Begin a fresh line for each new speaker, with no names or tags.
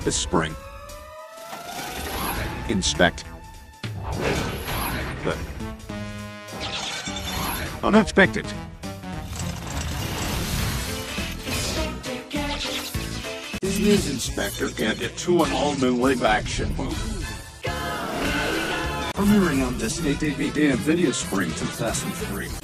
this spring. Inspect. Good. Unexpected. This is Inspector Gadget 2, an all-new live-action movie. Premiering on Disney DVD and video spring 2003.